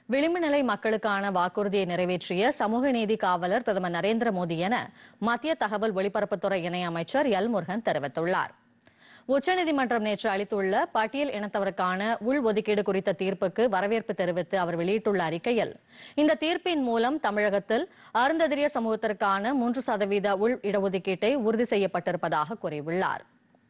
விளிம்பு நிலை மக்களுக்கான வாக்குறுதியை நிறைவேற்றிய சமூக நீதி காவலர் பிரதமர் நரேந்திர மோடி என மத்திய தகவல் ஒலிபரப்புத்துறை இணையமைச்சர் எல் முருகன் தெரிவித்துள்ளார். உச்சநீதிமன்றம் நேற்று அளித்துள்ள பட்டியல் இனத்தவருக்கான உள்ஒதுக்கீடு குறித்த தீர்ப்புக்கு வரவேற்பு தெரிவித்து அவர் வெளியிட்டுள்ள அறிக்கையில், இந்த தீர்ப்பின் மூலம் தமிழகத்தில் அருந்ததியர் சமூகத்திற்கான 3% உள் இடஒதுக்கீட்டை உறுதி செய்யப்பட்டிருப்பதாக கூறியுள்ளார்.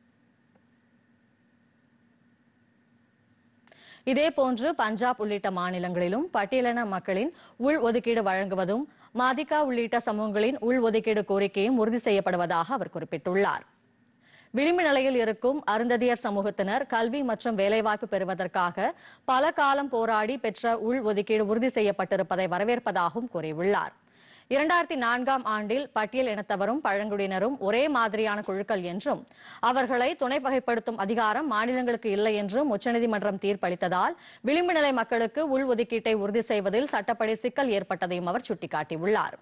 இதேபோன்று பஞ்சாப் உள்ளிட்ட மாநிலங்களிலும் பட்டியலின மக்களின் உள் ஒதுக்கீடு வழங்குவதும் மாதிகா உள்ளிட்ட சமூகங்களின் உள் ஒதுக்கீடு கோரிக்கையும் உறுதி செய்யப்படுவதாக அவர் குறிப்பிட்டுள்ளார். விளிம்பு நிலையில் இருக்கும் அருந்ததியர் சமூகத்தினர் கல்வி மற்றும் வேலைவாய்ப்பு பெறுவதற்காக பல காலம் போராடி பெற்ற உள் ஒதுக்கீடு உறுதி செய்யப்பட்டிருப்பதை வரவேற்பதாகவும் கூறியுள்ளார். 2004ஆம் ஆண்டில் பட்டியல் இனத்தவரும் பழங்குடியினரும் ஒரே மாதிரியான குழுக்கள் என்றும் அவர்களை துணை வகைப்படுத்தும் அதிகாரம் மாநிலங்களுக்கு இல்லை என்றும் உச்சநீதிமன்றம் தீர்ப்பளித்ததால் விளிம்பு நிலை மக்களுக்கு உள் ஒதுக்கீட்டை உறுதி செய்வதில் சட்டப்படி சிக்கல் ஏற்பட்டதையும் அவர் சுட்டிக்காட்டியுள்ளார்.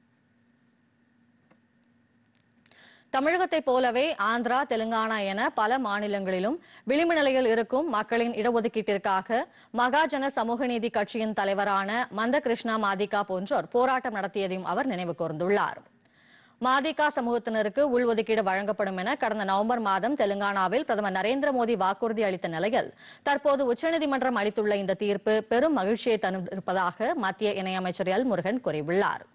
தமிழகத்தைப் போலவே ஆந்திரா, தெலுங்கானா என பல மாநிலங்களிலும் விளிம்பு நிலையில் இருக்கும் மக்களின் இடஒதுக்கீட்டிற்காக மகாஜன சமூக நீதி கட்சியின் தலைவரான மந்தகிருஷ்ணா மாதிகா போன்றோர் போராட்டம் நடத்தியதையும் அவர் நினைவு கூர்ந்துள்ளார். மாதிகா சமூகத்தினருக்கு உள்ஒதுக்கீடு வழங்கப்படும் என கடந்த நவம்பர் மாதம் தெலுங்கானாவில் பிரதமர் நரேந்திர மோடி வாக்குறுதி அளித்த நிலையில் தற்போது உச்சநீதிமன்றம் அளித்துள்ள இந்த தீர்ப்பு பெரும் மகிழ்ச்சியை தந்திருப்பதாக மத்திய இணையமைச்சர் எல் முருகன் கூறியுள்ளார்.